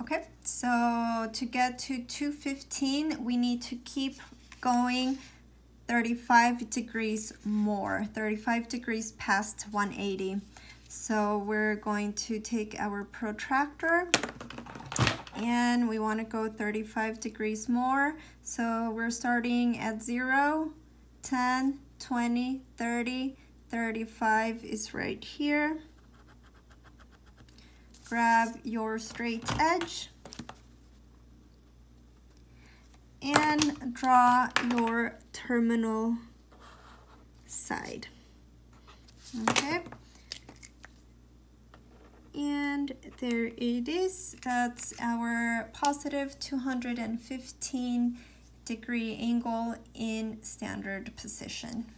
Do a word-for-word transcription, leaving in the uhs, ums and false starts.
Okay, so to get to two fifteen, we need to keep going thirty-five degrees more, thirty-five degrees past one eighty. So we're going to take our protractor and we want to go thirty-five degrees more. So we're starting at zero, ten, twenty, thirty, thirty-five is right here. Grab your straight edge and draw your terminal side. Okay, and there it is. That's our positive two hundred fifteen degree angle in standard position.